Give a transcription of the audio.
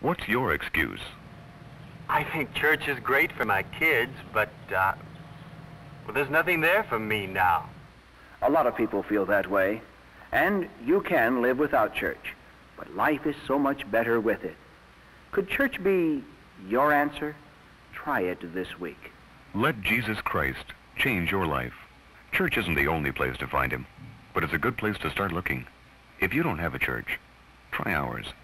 What's your excuse? I think church is great for my kids, but, well, there's nothing there for me now. A lot of people feel that way, and you can live without church, but life is so much better with it. Could church be your answer? Try it this week. Let Jesus Christ change your life. Church isn't the only place to find him, but it's a good place to start looking. If you don't have a church, try ours.